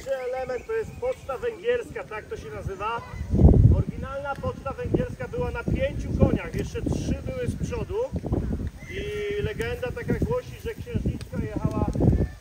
Pierwszy element to jest poczta węgierska, tak to się nazywa. Oryginalna poczta węgierska była na 5 koniach, jeszcze 3 były z przodu. I legenda taka głosi, że księżniczka jechała